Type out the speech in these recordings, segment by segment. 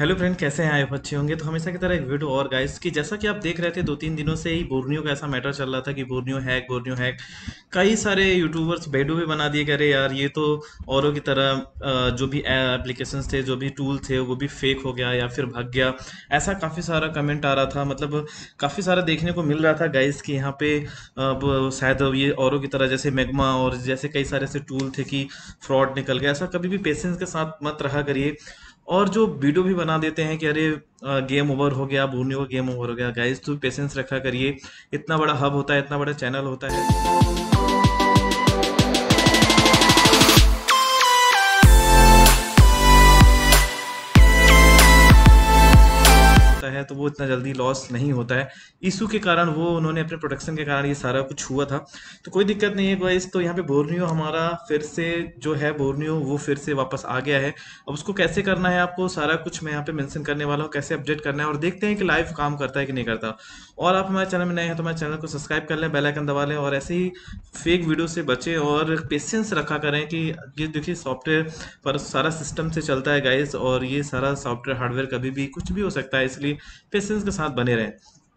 Hello friend, कैसे हैं? आए हो अच्छे होंगे। तो हमेशा की तरह एक वीडियो और गाइस कि जैसा कि आप देख रहे थे 2-3 दिनों से ही बोर्नियो का ऐसा मैटर चल रहा था कि बोर्नियो हैक कई सारे यूट्यूबर्स वीडियो भी बना दिए, कह रहे यार ये तो औरों की तरह जो भी एप्लीकेशंस थे, जो भी टूल थे, वो भी फेक हो गया या फिर भाग गया। ऐसा काफ़ी सारा कमेंट आ रहा था, मतलब काफ़ी सारा देखने को मिल रहा था गाइस कि यहाँ पे अब शायद ये औरों की तरह जैसे मैग्मा और जैसे कई सारे ऐसे टूल थे कि फ्रॉड निकल गया। ऐसा कभी भी पेशेंस के साथ मत रहा करिए। और जो वीडियो भी बना देते हैं कि अरे गेम ओवर हो गया, बोर्नियो का गेम ओवर हो गया, गाइस तो पेशेंस रखा करिए। इतना बड़ा हब होता है, इतना बड़ा चैनल होता है होता है, तो वो इतना जल्दी लॉस नहीं होता है। इशू के कारण वो उन्होंने अपने प्रोटेक्शन के कारण ये सारा कुछ हुआ था। तो कोई दिक्कत नहीं है गाइस। तो यहाँ पे बोर्नियो हमारा फिर से जो है, बोर्नियो वो फिर से वापस आ गया है। अब उसको कैसे करना है, आपको सारा कुछ मैं यहाँ पे मेंशन करने वाला हूँ, कैसे अपडेट करना है और देखते हैं कि लाइव काम करता है कि नहीं करता। और आप हमारे चैनल में नए हैं तो हमारे चैनल को सब्सक्राइब कर लें, बेल आइकन दबा लें और ऐसे ही फेक वीडियो से बचें और पेशेंस रखा करें कि ये देखिए सॉफ्टवेयर पर सारा सिस्टम से चलता है गाइस, और ये सारा सॉफ्टवेयर हार्डवेयर कभी भी कुछ भी हो सकता है, इसलिए पेशेंस के साथ बने रहें।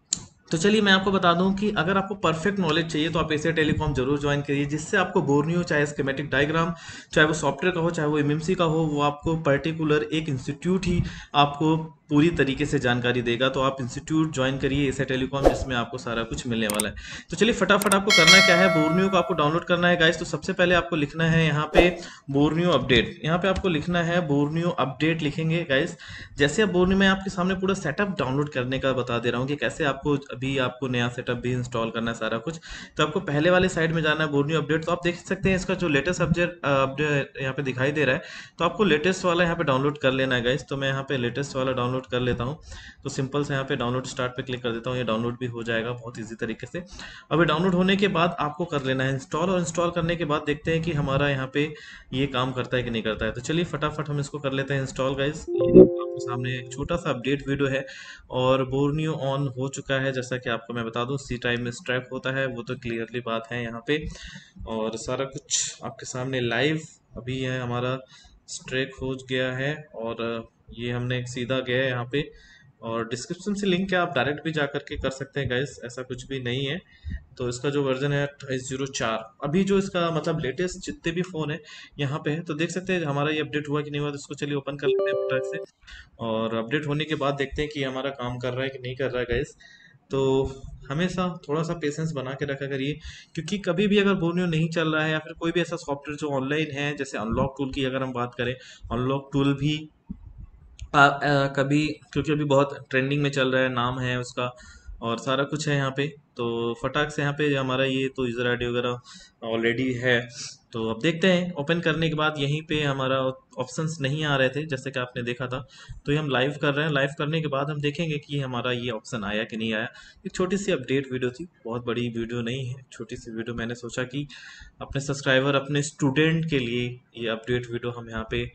तो चलिए मैं आपको बता दूं कि अगर आपको परफेक्ट नॉलेज चाहिए तो आप एशिया टेलीकॉम जरूर ज्वाइन करिए, जिससे आपको बोर्नियो चाहे स्कीमेटिक डायग्राम, चाहे वो सॉफ्टवेयर का हो, चाहे वो एमएमसी का हो, वो आपको पर्टिकुलर एक इंस्टीट्यूट ही आपको पूरी तरीके से जानकारी देगा। तो आप इंस्टीट्यूट ज्वाइन करिए एशिया टेलीकॉम, जिसमें आपको सारा कुछ मिलने वाला है। तो चलिए फटाफट आपको करना क्या है, बोर्नियो को आपको डाउनलोड करना है गाइस। तो सबसे पहले आपको लिखना है यहाँ पे बोर्नियो अपडेट, यहाँ पे आपको लिखना है बोर्नियो अपडेट, लिखेंगे गाइस। जैसे अब बोर्नियो में आपके सामने पूरा सेटअप डाउनलोड करने का बता दे रहा हूँ कि कैसे आपको अभी आपको नया सेटअप भी इंस्टॉल करना है सारा कुछ। तो आपको पहले वाले साइड में जाना है, बोर्नियो अपडेट। तो आप देख सकते हैं इसका जो लेटेस्ट अपडेट अपडेट यहाँ पे दिखाई दे रहा है। तो आपको लेटेस्ट वाला यहाँ पे डाउनलोड कर लेना है गाइस। तो मैं यहाँ पे लेटेस्ट वाला डाउनलोड कर लेता हूँ। तो सिंपल से यहाँ पे डाउनलोड स्टार्ट पे क्लिक कर देता हूँ, ये डाउनलोड भी हो जाएगा बहुत ईजी तरीके से। अब ये डाउनलोड होने के बाद आपको कर लेना है इंस्टॉल, और इंस्टॉल करने के बाद देखते हैं कि हमारा यहाँ पे ये काम करता है कि नहीं करता है। तो चलिए फटाफट हम इसको कर लेते हैं इंस्टॉल गाइस। आपके सामने एक छोटा सा अपडेट वीडियो है और बोर्नियो ऑन हो चुका है। जैसा कि आपको मैं बता दूं, सी टाइम में स्ट्रैप होता है, वो तो क्लियरली बात है यहाँ पे। और सारा कुछ आपके सामने लाइव अभी है, हमारा स्ट्रेक हो गया है। और ये हमने एक सीधा गया है यहाँ पे, और डिस्क्रिप्शन से लिंक है, आप डायरेक्ट भी जा करके कर सकते हैं गाइस, ऐसा कुछ भी नहीं है। तो इसका जो वर्जन है 2804, अभी जो इसका मतलब लेटेस्ट जितने भी फ़ोन है यहाँ पे है। तो देख सकते हैं हमारा ये अपडेट हुआ कि नहीं हुआ। तो इसको चलिए ओपन कर लेते हैं फटाक से, और अपडेट होने के बाद देखते हैं कि हमारा काम कर रहा है कि नहीं कर रहा है गाइस। तो हमेशा थोड़ा सा पेशेंस बना के रखा करिए, क्योंकि कभी भी अगर बोर्नियो नहीं चल रहा है या फिर कोई भी ऐसा सॉफ्टवेयर जो ऑनलाइन है, जैसे अनलॉक टूल की अगर हम बात करें, अनलॉक टूल भी कभी, क्योंकि अभी बहुत ट्रेंडिंग में चल रहा है, नाम है उसका और सारा कुछ है यहाँ पे। तो फटाक से यहाँ पे हमारा ये तो यूज़र आईडी वगैरह ऑलरेडी है। तो अब देखते हैं ओपन करने के बाद यहीं पे हमारा ऑप्शंस नहीं आ रहे थे जैसे कि आपने देखा था। तो ये हम लाइव कर रहे हैं, लाइव करने के बाद हम देखेंगे कि हमारा ये ऑप्शन आया कि नहीं आया। एक छोटी सी अपडेट वीडियो थी, बहुत बड़ी वीडियो नहीं है, छोटी सी वीडियो। मैंने सोचा कि अपने सब्सक्राइबर, अपने स्टूडेंट के लिए ये अपडेट वीडियो हम यहाँ पे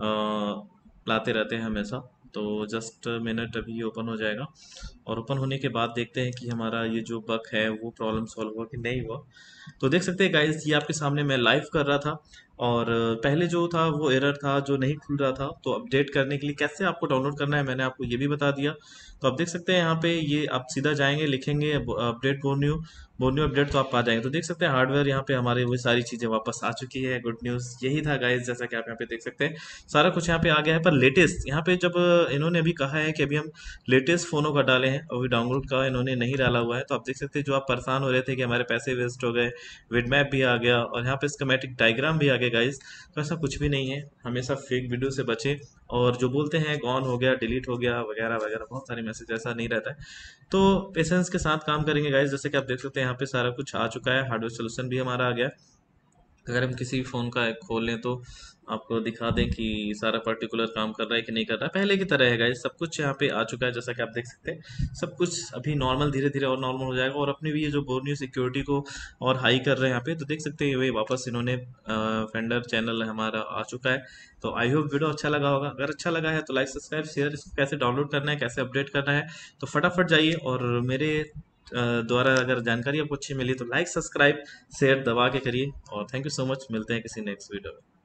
लाते रहते हैं हमेशा। तो जस्ट मिनट, अभी ये ओपन हो जाएगा, और ओपन होने के बाद देखते हैं कि हमारा ये जो बग है वो प्रॉब्लम सॉल्व हुआ कि नहीं हुआ। तो देख सकते हैं गाइस, ये आपके सामने मैं लाइव कर रहा था, और पहले जो था वो एरर था जो नहीं खुल रहा था। तो अपडेट करने के लिए कैसे आपको डाउनलोड करना है मैंने आपको ये भी बता दिया। तो आप देख सकते हैं यहाँ पे, ये आप सीधा जाएंगे, लिखेंगे अपडेट बोर्नियो, बोर्नियो अपडेट, तो आप आ जाएंगे। तो देख सकते हैं हार्डवेयर यहाँ पे हमारे वो सारी चीज़ें वापस आ चुकी है। गुड न्यूज़ यही था गाइस, जैसा कि आप यहाँ पे देख सकते हैं सारा कुछ यहाँ पे आ गया है। पर लेटेस्ट यहाँ पे जब इन्होंने अभी कहा है कि अभी हम लेटेस्ट फ़ोनों का डाले हैं, अभी डाउनलोड का इन्होंने नहीं डाला हुआ है। तो आप देख सकते हैं जो आप परेशान हो रहे थे कि हमारे पैसे वेस्ट हो गए, विडमैप भी आ गया और यहाँ पे स्कीमेटिक डायग्राम भी आ गया गाइस। तो ऐसा कुछ भी नहीं है, हमेशा फेक वीडियो से बचें। और जो बोलते हैं गॉन हो गया, डिलीट हो गया वगैरह वगैरह, बहुत सारे मैसेज, ऐसा नहीं रहता है। तो पेशेंस के साथ काम करेंगे गाइस। जैसे कि आप देख सकते हैं यहाँ पे सारा कुछ आ चुका है, हार्डवेयर सोल्यूशन भी हमारा आ गया है। अगर हम किसी फ़ोन का खोल लें तो आपको दिखा दें कि सारा पर्टिकुलर काम कर रहा है कि नहीं कर रहा है। पहले की तरह है गाइस, सब कुछ यहाँ पे आ चुका है जैसा कि आप देख सकते हैं। सब कुछ अभी नॉर्मल, धीरे धीरे और नॉर्मल हो जाएगा। और अपनी भी ये जो बोर्नियो सिक्योरिटी को और हाई कर रहे हैं यहाँ पे, तो देख सकते हैं ये वापस इन्होंने फेंडर चैनल हमारा आ चुका है। तो आई होप वीडियो अच्छा लगा होगा। अगर अच्छा लगा है तो लाइक सब्सक्राइब शेयर, इसको कैसे डाउनलोड करना है, कैसे अपडेट करना है, तो फटाफट जाइए। और मेरे द्वारा अगर जानकारी आपको अच्छी मिली तो लाइक सब्सक्राइब शेयर दबा के करिए। और थैंक यू सो मच, मिलते हैं किसी नेक्स्ट वीडियो में।